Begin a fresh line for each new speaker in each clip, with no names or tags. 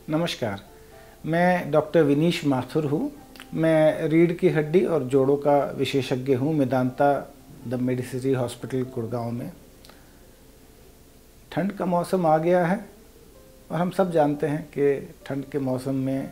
नमस्कार, मैं डॉक्टर विनीश माथुर हूँ। मैं रीढ़ की हड्डी और जोड़ों का विशेषज्ञ हूँ Medanta the Medicity hospital Gurgaon में। ठंड का मौसम आ गया है और हम सब जानते हैं कि ठंड के मौसम में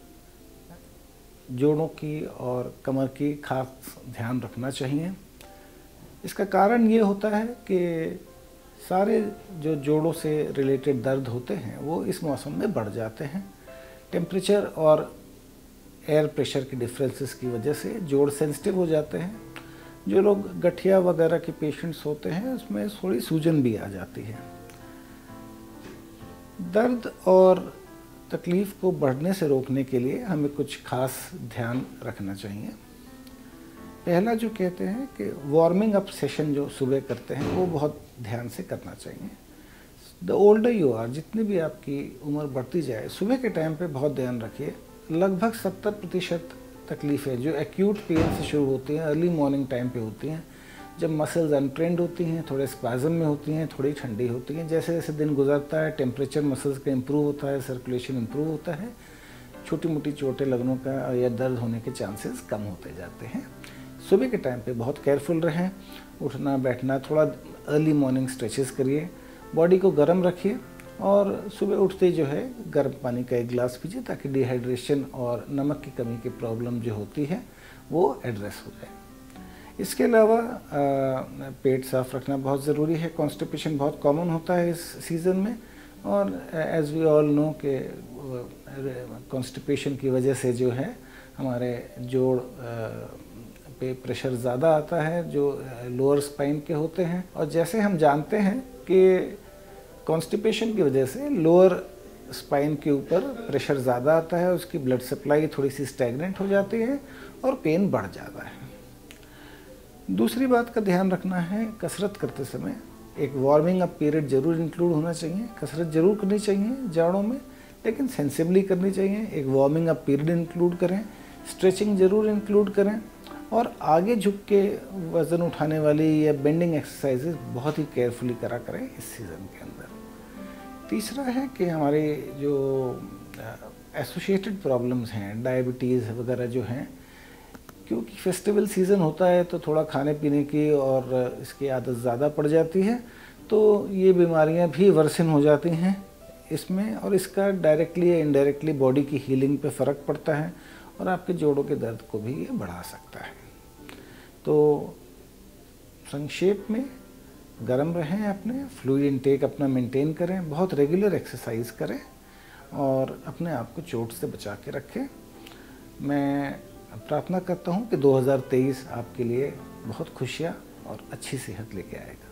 जोड़ों की और कमर की खास ध्यान रखना चाहिए। इसका कारण ये होता है कि सारे जो जोड़ों से रिलेटेड दर्द होते हैं वो इस मौसम में बढ़ जाते हैं। टेम्परेचर और एयर प्रेशर के डिफरेंसेस की वजह से जोड़ सेंसिटिव हो जाते हैं। जो लोग गठिया वगैरह के पेशेंट्स होते हैं उसमें थोड़ी सूजन भी आ जाती है। दर्द और तकलीफ़ को बढ़ने से रोकने के लिए हमें कुछ खास ध्यान रखना चाहिए। पहला जो कहते हैं कि वार्मिंग अप सेशन जो सुबह करते हैं वो बहुत ध्यान से करना चाहिए। द ओल्डर यू आर, जितनी भी आपकी उम्र बढ़ती जाए, सुबह के टाइम पे बहुत ध्यान रखिए। लगभग 70% तकलीफ़ें जो एक्यूट पेन से शुरू होती हैं अर्ली मॉर्निंग टाइम पे होती हैं, जब मसल्स अनट्रेंड होती हैं, थोड़े स्पैज़म में होती हैं, थोड़ी ठंडी होती हैं। जैसे जैसे दिन गुजरता है टेम्परेचर मसल्स का इम्प्रूव होता है, सर्कुलेशन इम्प्रूव होता है, छोटी मोटी चोटें लगने का या दर्द होने के चांसेस कम होते जाते हैं। सुबह के टाइम पे बहुत केयरफुल रहें। उठना बैठना, थोड़ा अर्ली मॉर्निंग स्ट्रेचेस करिए, बॉडी को गर्म रखिए और सुबह उठते ही जो है गर्म पानी का एक गिलास पीजिए ताकि डिहाइड्रेशन और नमक की कमी की प्रॉब्लम जो होती है वो एड्रेस हो जाए। इसके अलावा पेट साफ रखना बहुत ज़रूरी है। कॉन्स्टिपेशन बहुत कॉमन होता है इस सीज़न में और एज़ वी ऑल नो कि कॉन्स्टिपेशन की वजह से जो है हमारे जोड़ पे प्रेशर ज़्यादा आता है जो लोअर स्पाइन के होते हैं। और जैसे हम जानते हैं कि कॉन्स्टिपेशन की वजह से लोअर स्पाइन के ऊपर प्रेशर ज़्यादा आता है, उसकी ब्लड सप्लाई थोड़ी सी स्टैग्नेंट हो जाती है और पेन बढ़ जाता है। दूसरी बात का ध्यान रखना है, कसरत करते समय एक वार्मिंग अप पीरियड ज़रूर इंक्लूड होना चाहिए। कसरत ज़रूर करनी चाहिए जाड़ों में, लेकिन सेंसिबली करनी चाहिए। एक वार्मिंग अप पीरियड इंक्लूड करें, स्ट्रेचिंग ज़रूर इंक्लूड करें और आगे झुक के वज़न उठाने वाली या बेंडिंग एक्सरसाइजेज बहुत ही केयरफुली करा करें इस सीज़न के अंदर। तीसरा है कि हमारे जो एसोसिएटेड प्रॉब्लम्स हैं, डायबिटीज़ वगैरह जो हैं, क्योंकि फेस्टिवल सीज़न होता है तो थोड़ा खाने पीने की और इसकी आदत ज़्यादा पड़ जाती है, तो ये बीमारियां भी वर्सन हो जाती हैं इसमें और इसका डायरेक्टली या इनडायरेक्टली बॉडी की हीलिंग पे फ़र्क पड़ता है और आपके जोड़ों के दर्द को भी ये बढ़ा सकता है। तो संक्षेप में गर्म रहें, अपने फ्लूइड इनटेक अपना मेंटेन करें, बहुत रेगुलर एक्सरसाइज करें और अपने आप को चोट से बचा के रखें। मैं प्रार्थना करता हूँ कि 2023 आपके लिए बहुत खुशियाँ और अच्छी सेहत लेके आएगा।